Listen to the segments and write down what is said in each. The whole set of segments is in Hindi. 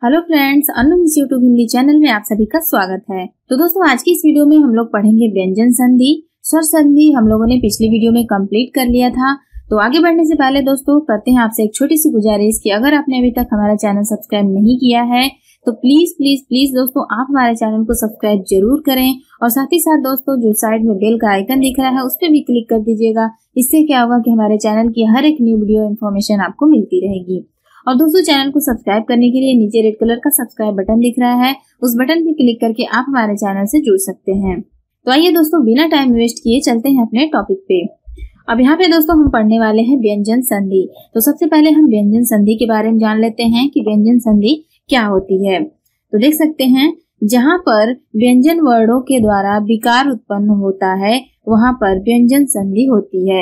Hello friends, Anumis YouTube Hindi channel में आप सभी का स्वागत है। तो दोस्तों, आज की इस वीडियो में हम लोग पढ़ेंगे व्यंजन संधि। स्वर संधि हम लोगों ने पिछली वीडियो में कंप्लीट कर लिया था। तो आगे बढ़ने से पहले दोस्तों करते हैं आपसे एक छोटी सी गुजारिश कि अगर आपने अभी तक हमारा चैनल सब्सक्राइब नहीं किया है तो प्लीज प्लीज प्लीज दोस्तों आप हमारे चैनल को सब्सक्राइब जरूर करें। और साथ ही साथ दोस्तों जो साइड में बेल का आइकन दिख रहा है उस पर भी क्लिक कर दीजिएगा। इससे क्या होगा कि हमारे चैनल की हर एक न्यू वीडियो इन्फॉर्मेशन आपको मिलती रहेगी। और दोस्तों चैनल को सब्सक्राइब करने के लिए नीचे रेड कलर का सब्सक्राइब बटन दिख रहा है, उस बटन पे क्लिक करके आप हमारे चैनल से जुड़ सकते हैं। तो आइए दोस्तों बिना टाइम वेस्ट किए चलते हैं अपने टॉपिक पे। अब यहाँ पे दोस्तों हम पढ़ने वाले हैं व्यंजन संधि। तो सबसे पहले हम व्यंजन संधि के बारे में जान लेते हैं कि व्यंजन संधि क्या होती है। तो देख सकते हैं जहाँ पर व्यंजन वर्णों के द्वारा विकार उत्पन्न होता है वहाँ पर व्यंजन संधि होती है।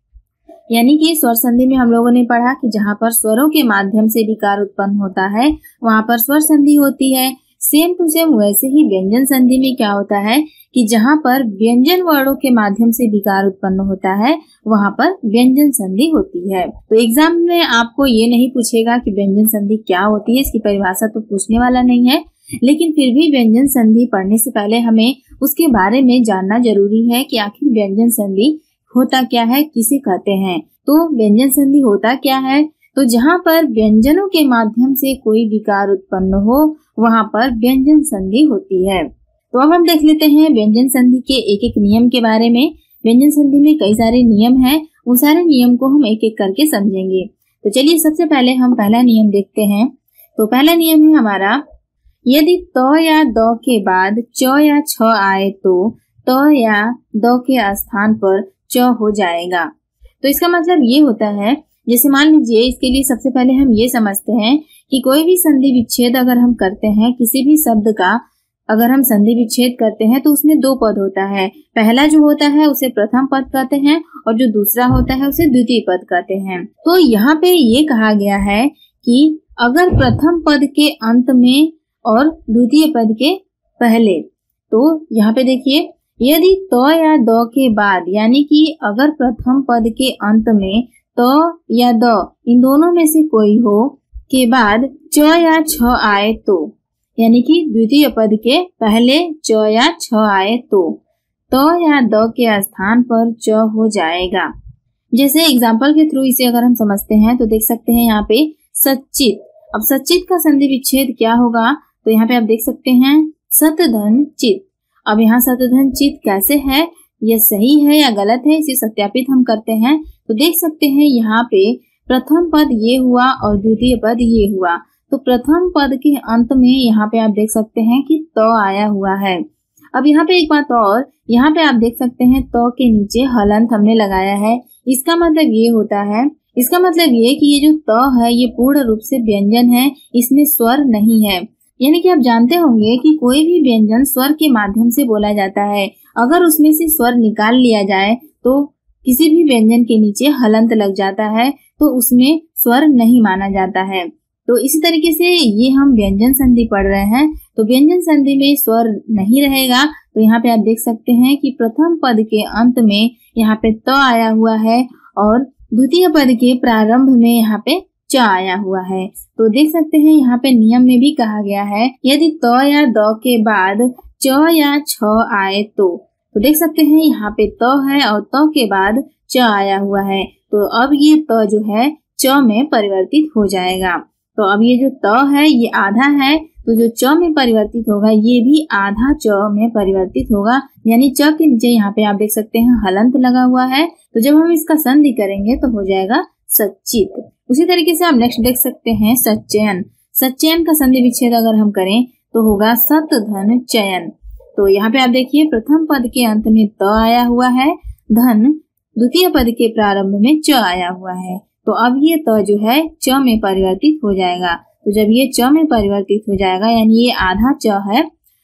यानी कि स्वर संधि में हम लोगों ने पढ़ा कि जहाँ पर स्वरों के माध्यम से विकार उत्पन्न होता है वहाँ पर स्वर संधि होती है। सेम टू सेम वैसे ही व्यंजन संधि में क्या होता है कि जहाँ पर व्यंजन वर्णों के माध्यम से विकार उत्पन्न होता है वहाँ पर व्यंजन संधि होती है। तो एग्जाम में आपको ये नहीं पूछेगा कि व्यंजन संधि क्या होती है, इसकी परिभाषा तो पूछने वाला नहीं है, लेकिन फिर भी व्यंजन संधि पढ़ने से पहले हमें उसके बारे में जानना जरूरी है कि आखिर व्यंजन संधि होता क्या है, किसे कहते हैं। तो व्यंजन संधि होता क्या है, तो जहाँ पर व्यंजनों के माध्यम से कोई विकार उत्पन्न हो वहाँ पर व्यंजन संधि होती है। तो अब हम देख लेते हैं व्यंजन संधि के एक एक नियम के बारे में। व्यंजन संधि में कई सारे नियम हैं, उन सारे नियम को हम एक एक करके समझेंगे। तो चलिए सबसे पहले हम पहला नियम देखते हैं। तो पहला नियम है हमारा, यदि त या द के बाद च या छ आए तो त या द के स्थान पर च हो जाएगा। तो इसका मतलब ये होता है, जैसे मान लीजिए इसके लिए सबसे पहले हम ये समझते हैं कि कोई भी संधि विच्छेद अगर हम करते हैं, किसी भी शब्द का अगर हम संधि विच्छेद करते हैं तो उसमें दो पद होता है। पहला जो होता है उसे प्रथम पद कहते हैं और जो दूसरा होता है उसे द्वितीय पद कहते हैं। तो यहाँ पे ये कहा गया है कि अगर प्रथम पद के अंत में और द्वितीय पद के पहले, तो यहाँ पे देखिए यदि त या द के बाद, यानी कि अगर प्रथम पद के अंत में त या द इन दोनों में से कोई हो के बाद च या छ आए तो, यानी कि द्वितीय पद के पहले च या छ आए तो त या द के स्थान पर च हो जाएगा। जैसे एग्जाम्पल के थ्रू इसे अगर हम समझते हैं तो देख सकते हैं यहाँ पे सच्चित। अब सच्चित का संधि विच्छेद क्या होगा, तो यहाँ पे आप देख सकते हैं सत धन चित। अब यहाँ सतधन चित कैसे है, यह सही है या गलत है, इसे सत्यापित हम करते हैं। तो देख सकते हैं यहाँ पे प्रथम पद ये हुआ और द्वितीय पद ये हुआ। तो प्रथम पद के अंत में यहाँ पे आप देख सकते हैं कि त आया हुआ है। अब यहाँ पे एक बात और, यहाँ पे आप देख सकते हैं त के नीचे हलंत हमने लगाया है। इसका मतलब ये होता है, इसका मतलब ये कि ये जो त है ये पूर्ण रूप से व्यंजन है, इसमें स्वर नहीं है। यानी कि आप जानते होंगे कि कोई भी व्यंजन स्वर के माध्यम से बोला जाता है। अगर उसमें से स्वर निकाल लिया जाए तो किसी भी व्यंजन के नीचे हलंत लग जाता है, तो उसमें स्वर नहीं माना जाता है। तो इसी तरीके से ये हम व्यंजन संधि पढ़ रहे हैं। तो व्यंजन संधि में स्वर नहीं रहेगा। तो यहाँ पे आप देख सकते हैं कि प्रथम पद के अंत में यहाँ पे त आया हुआ है और द्वितीय पद के प्रारंभ में यहाँ पे च आया हुआ है। तो देख सकते हैं यहाँ पे नियम में भी कहा गया है यदि त या द के बाद च या छ आए तो देख सकते हैं यहाँ पे त है और त के बाद च आया हुआ है। तो अब ये त जो है च में परिवर्तित हो जाएगा। तो अब ये जो त है ये आधा है, तो जो च में परिवर्तित होगा ये भी आधा च में परिवर्तित होगा। यानी च के नीचे यहाँ पे आप देख सकते हैं हलंत लगा हुआ है। तो जब हम इसका संधि करेंगे तो हो जाएगा सच्चित। उसी तरीके से आप नेक्स्ट देख सकते हैं सच्चयन। सच्चयन का संधि विच्छेद अगर हम करें तो होगा सत धन चयन। तो यहाँ पे आप देखिए प्रथम पद के अंत में त आया हुआ है, धन द्वितीय पद के प्रारंभ में च आया हुआ है। तो अब ये त जो है च में परिवर्तित हो जाएगा। तो जब ये च में परिवर्तित हो जाएगा यानी ये आधा च है,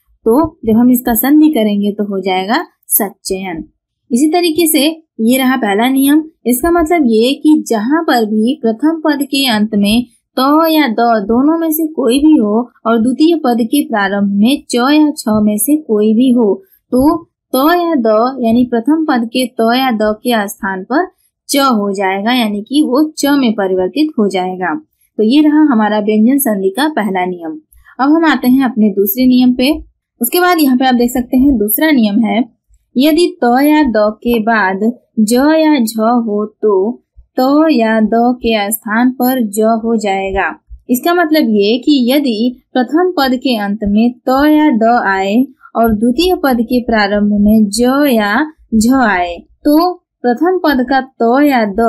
तो जब हम इसका संधि करेंगे तो हो जाएगा सच्चयन। इसी तरीके से ये रहा पहला नियम। इसका मतलब ये कि जहाँ पर भी प्रथम पद के अंत में त या द दोनों में से कोई भी हो और द्वितीय पद के प्रारंभ में च या छ में से कोई भी हो, तो त या द यानी प्रथम पद के त या द के स्थान पर च हो जाएगा, यानी कि वो च में परिवर्तित हो जाएगा। तो ये रहा हमारा व्यंजन संधि का पहला नियम। अब हम आते हैं अपने दूसरे नियम पे। उसके बाद यहाँ पे आप देख सकते हैं दूसरा नियम है, यदि त या द के बाद ज या झ हो तो त या द के स्थान पर ज हो जाएगा। इसका मतलब ये कि यदि प्रथम पद के अंत में त या द आए और द्वितीय पद के प्रारंभ में ज या झ आए तो प्रथम पद का त या द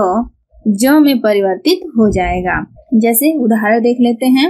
ज में परिवर्तित हो जाएगा। जैसे उदाहरण देख लेते हैं,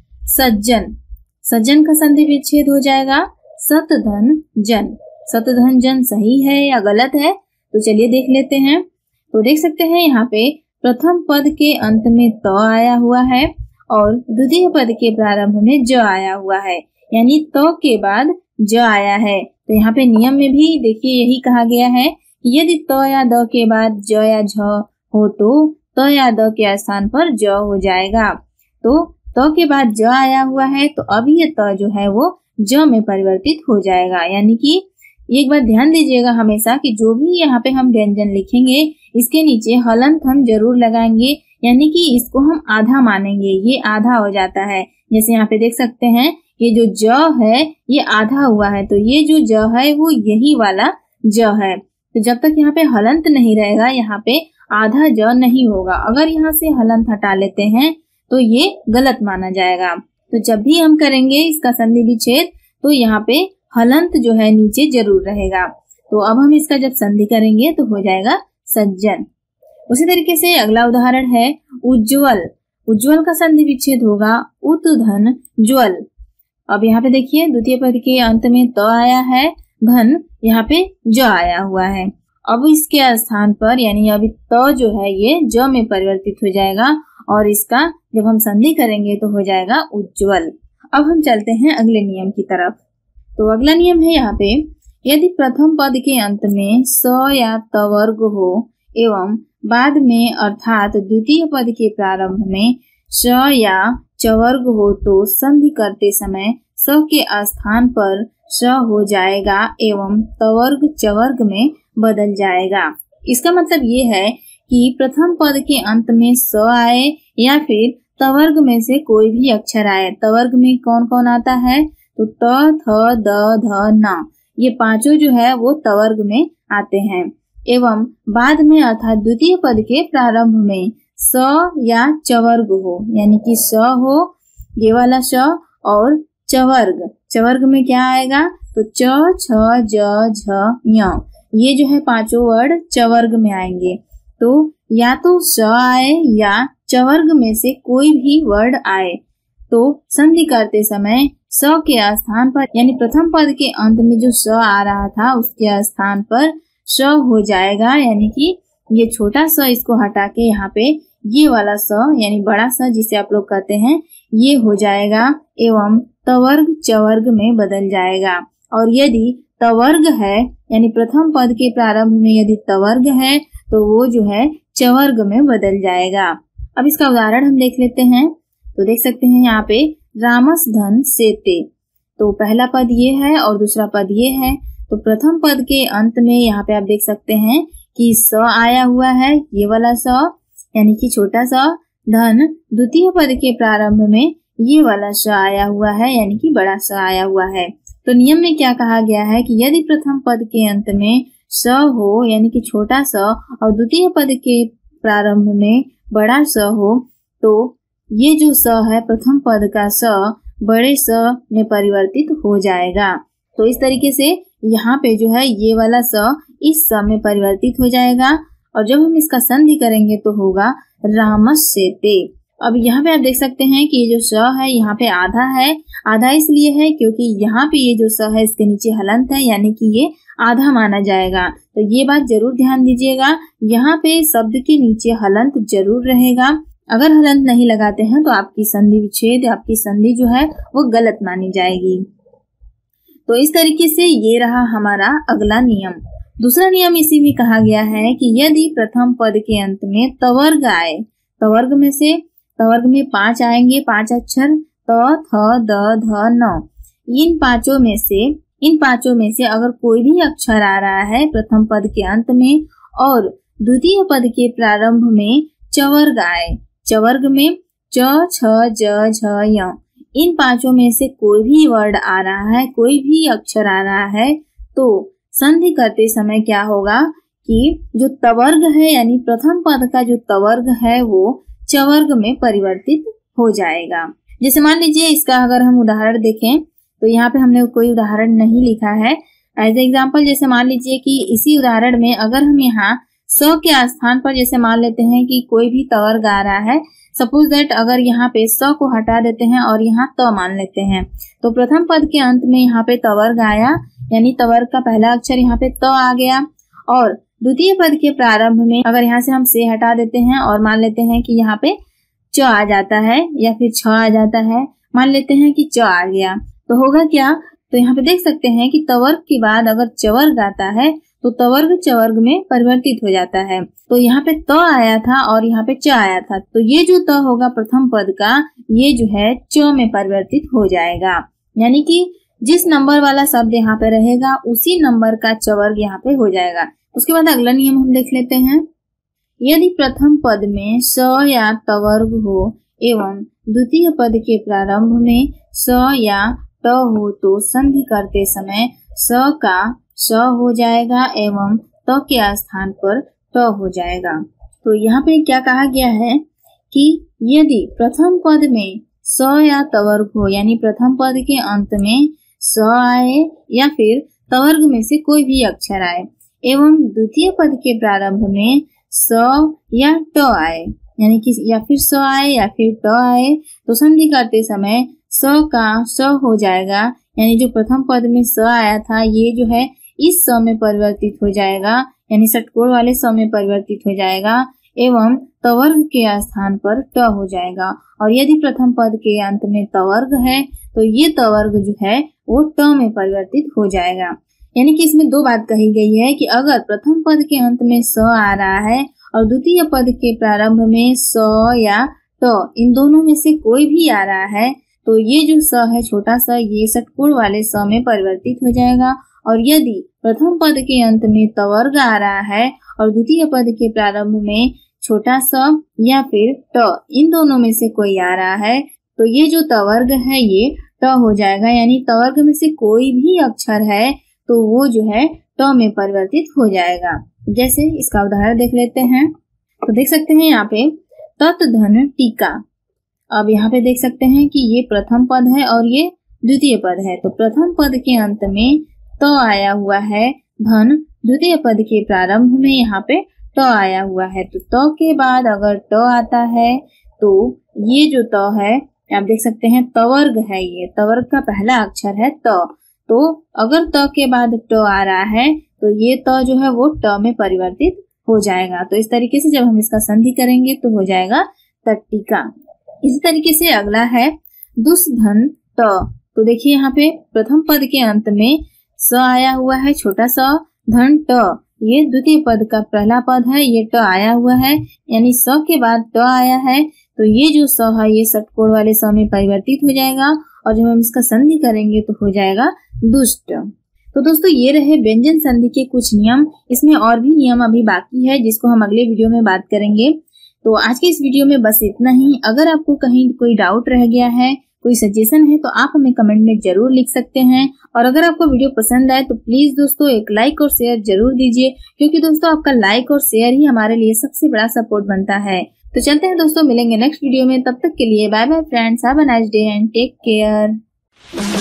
सज्जन, सज्जन का संधि विच्छेद हो जाएगा सत धन जन। सत धन जन सही है या गलत है, तो चलिए देख लेते हैं। तो देख सकते हैं यहाँ पे प्रथम पद के अंत में त आया हुआ है और द्वितीय पद के प्रारंभ में ज आया हुआ है, यानी त के बाद ज आया है। तो यहाँ पे नियम में भी देखिए यही कहा गया है, यदि त या द के बाद ज या झ हो तो त या द के स्थान पर ज हो जाएगा। तो त के बाद ज आया हुआ है तो अब ये त जो है वो ज में परिवर्तित हो जाएगा। यानी कि एक बात ध्यान दीजिएगा हमेशा कि जो भी यहाँ पे हम व्यंजन लिखेंगे इसके नीचे हलंत हम जरूर लगाएंगे, यानी कि इसको हम आधा मानेंगे, ये आधा हो जाता है। जैसे यहाँ पे देख सकते हैं ये जो ज है ये आधा हुआ है, तो ये जो ज है वो यही वाला ज है। तो जब तक यहाँ पे हलंत नहीं रहेगा यहाँ पे आधा ज नहीं होगा। अगर यहाँ से हलंत हटा लेते हैं तो ये गलत माना जाएगा। तो जब भी हम करेंगे इसका संधि विच्छेद तो यहाँ पे हलंत जो है नीचे जरूर रहेगा। तो अब हम इसका जब संधि करेंगे तो हो जाएगा सज्जन। उसी तरीके से अगला उदाहरण है उज्ज्वल। उज्ज्वल का संधि विच्छेद होगा उत धन ज्वल। अब यहाँ पे देखिए द्वितीय पद के अंत में त आया है, धन यहाँ पे ज आया हुआ है। अब इसके स्थान पर यानी अभी त जो है ये ज में परिवर्तित हो जाएगा और इसका जब हम संधि करेंगे तो हो जाएगा उज्ज्वल। अब हम चलते हैं अगले नियम की तरफ। तो अगला नियम है यहाँ पे, यदि प्रथम पद के अंत में स या त वर्ग हो एवं बाद में अर्थात द्वितीय पद के प्रारंभ में श या च वर्ग हो तो संधि करते समय स के स्थान पर श हो जाएगा एवं त वर्ग च वर्ग में बदल जाएगा। इसका मतलब ये है कि प्रथम पद के अंत में स आए या फिर त वर्ग में से कोई भी अक्षर आए। त वर्ग में कौन कौन आता है, तो त, थ, द, ध, न, ये पांचों जो है वो त वर्ग में आते हैं। एवं बाद में अर्थात द्वितीय पद के प्रारंभ में स या च वर्ग हो, यानी कि स हो ये वाला श और च वर्ग। च वर्ग में क्या आएगा, तो च, छ, ज, झ, ञ, ये जो है पांचों वर्ड च वर्ग में आएंगे। तो या तो स आए या च वर्ग में से कोई भी वर्ड आए तो संधि करते समय स के स्थान पर यानी प्रथम पद के अंत में जो स आ रहा था उसके स्थान पर श हो जाएगा। यानी कि ये छोटा स इसको हटा के यहाँ पे ये वाला स यानी बड़ा स जिसे आप लोग कहते हैं ये हो जाएगा एवं त वर्ग च वर्ग में बदल जाएगा। और यदि त वर्ग है यानी प्रथम पद के प्रारंभ में यदि त वर्ग है तो वो जो है च वर्ग में बदल जाएगा। अब इसका उदाहरण हम देख लेते हैं। तो देख सकते हैं यहाँ पे रामस धन सेते, तो पहला पद ये है और दूसरा पद ये है। तो प्रथम पद के अंत में यहाँ पे आप देख सकते हैं कि स आया हुआ है, ये वाला स यानी कि छोटा सा, धन द्वितीय पद के प्रारंभ में ये वाला स आया हुआ है यानी कि बड़ा स आया हुआ है। तो नियम में क्या कहा गया है कि यदि प्रथम पद के अंत में स हो यानी कि छोटा स और द्वितीय पद के प्रारंभ में बड़ा स हो तो ये जो स है प्रथम पद का स बड़े स में परिवर्तित हो जाएगा। तो इस तरीके से यहाँ पे जो है ये वाला स इस स में परिवर्तित हो जाएगा और जब हम इसका संधि करेंगे तो होगा रामस्यते। अब यहाँ पे आप देख सकते हैं कि ये जो स है यहाँ पे आधा है। आधा इसलिए है क्योंकि यहाँ पे ये जो स है इसके नीचे हलंत है यानी कि ये आधा माना जाएगा। तो ये बात जरूर ध्यान दीजिएगा, यहाँ पे शब्द के नीचे हलंत जरूर रहेगा। अगर हलंत नहीं लगाते हैं तो आपकी संधि विच्छेद आपकी संधि जो है वो गलत मानी जाएगी। तो इस तरीके से ये रहा हमारा अगला नियम। दूसरा नियम इसी में कहा गया है कि यदि प्रथम पद के अंत में तवर्ग आए, तवर्ग में से तवर्ग में 5 आएंगे, 5 अक्षर त, थ, द, ध, न, इन पांचों में से अगर कोई भी अक्षर आ रहा है प्रथम पद के अंत में और द्वितीय पद के प्रारंभ में चवर्ग आए, चवर्ग में च, छ, ज, झ, य, इन पांचों में से कोई भी वर्ड आ रहा है, कोई भी अक्षर आ रहा है, तो संधि करते समय क्या होगा कि जो तवर्ग है यानी प्रथम पद का जो तवर्ग है वो चवर्ग में परिवर्तित हो जाएगा। जैसे मान लीजिए इसका अगर हम उदाहरण देखें तो यहाँ पे हमने कोई उदाहरण नहीं लिखा है। एज एग्जाम्पल जैसे मान लीजिए कि इसी उदाहरण में अगर हम यहाँ स के स्थान पर जैसे मान लेते हैं कि कोई भी तवर्ग आ रहा है, सपोज दैट अगर यहाँ पे स को हटा देते हैं और यहाँ त मान लेते हैं, तो प्रथम पद के अंत में यहाँ पे तवर्ग आया यानी तवर्ग का पहला अक्षर यहाँ पे त आ गया, और द्वितीय पद के प्रारंभ में अगर यहाँ से हम से हटा देते हैं और मान लेते हैं कि यहाँ पे च आ जाता है या फिर छ आ जाता है, मान लेते हैं कि च आ गया, तो होगा क्या, तो यहाँ पे देख सकते हैं कि तवर्ग के बाद अगर चवर्ग आता है तो तवर्ग चवर्ग में परिवर्तित हो जाता है। तो यहाँ पे त आया था और यहाँ पे च आया था, तो ये जो त होगा प्रथम पद का ये जो है च में परिवर्तित हो जाएगा, यानी कि जिस नंबर वाला शब्द यहाँ पे रहेगा उसी नंबर का चवर्ग यहाँ पे हो जाएगा। उसके बाद अगला नियम हम देख लेते हैं। यदि प्रथम पद में स या तवर्ग हो एवं द्वितीय पद के प्रारंभ में स या ट हो तो संधि करते समय स का स हो जाएगा एवं त के स्थान पर ट हो जाएगा। तो यहाँ पे क्या कहा गया है कि यदि प्रथम पद में स या तवर्ग हो यानी प्रथम पद के अंत में स आए या फिर तवर्ग में से कोई भी अक्षर आए एवं द्वितीय पद के प्रारंभ में स या ट आए यानी कि या फिर स आए या फिर ट आए तो संधि करते समय स का स हो जाएगा, यानी जो प्रथम पद में स आया था ये जो है इस स में परिवर्तित हो जाएगा यानी षटकोण वाले स में परिवर्तित हो जाएगा एवं तवर्ग के स्थान पर ट हो जाएगा। और यदि प्रथम पद के अंत में तवर्ग है तो ये तवर्ग जो है वो ट में परिवर्तित हो जाएगा। यानी कि इसमें दो बात कही गई है कि अगर प्रथम पद के अंत में स आ रहा है और द्वितीय पद के प्रारंभ में स या ट इन दोनों में से कोई भी आ रहा है तो ये जो स है छोटा सा ये षटकोण वाले स में परिवर्तित हो जाएगा। और यदि प्रथम पद के अंत में तवर्ग आ रहा है और द्वितीय पद के प्रारंभ में छोटा स या फिर ट इन दोनों में से कोई आ रहा है तो ये जो तवर्ग है ये ट हो जाएगा, यानी तवर्ग में से कोई भी अक्षर है तो वो जो है ट में परिवर्तित हो जाएगा। जैसे इसका उदाहरण देख लेते हैं, तो देख सकते हैं यहाँ पे तत् धन टीका। अब यहाँ पे देख सकते हैं कि ये प्रथम पद है और ये द्वितीय पद है, तो प्रथम पद के अंत में त आया हुआ है धन, द्वितीय पद के प्रारंभ में यहाँ पे ट आया हुआ है, तो त के बाद अगर ट आता है तो ये जो त है आप देख सकते हैं तवर्ग है, ये तवर्ग का पहला अक्षर है त, तो अगर त के बाद ट आ रहा है तो ये त जो है वो ट में परिवर्तित हो जाएगा। तो इस तरीके से जब हम इसका संधि करेंगे तो हो जाएगा तट्टिका। इसी तरीके से अगला है दुष्धन त। तो देखिए यहाँ पे प्रथम पद के अंत में स आया हुआ है छोटा स, धन ट ये द्वितीय पद का पहला पद है, ये ट आया हुआ है यानी स के बाद ट आया है, तो ये जो स है ये षटकोण वाले स में परिवर्तित हो जाएगा और जब हम इसका संधि करेंगे तो हो जाएगा दुष्ट। तो दोस्तों ये रहे व्यंजन संधि के कुछ नियम, इसमें और भी नियम अभी बाकी है जिसको हम अगले वीडियो में बात करेंगे। तो आज के इस वीडियो में बस इतना ही। अगर आपको कहीं कोई डाउट रह गया है, कोई सजेशन है तो आप हमें कमेंट में जरूर लिख सकते हैं। और अगर आपको वीडियो पसंद आए तो प्लीज दोस्तों एक लाइक और शेयर जरूर दीजिए, क्योंकि दोस्तों आपका लाइक और शेयर ही हमारे लिए सबसे बड़ा सपोर्ट बनता है। तो चलते हैं दोस्तों, मिलेंगे नेक्स्ट वीडियो में, तब तक के लिए bye bye friends, have a nice day and take care.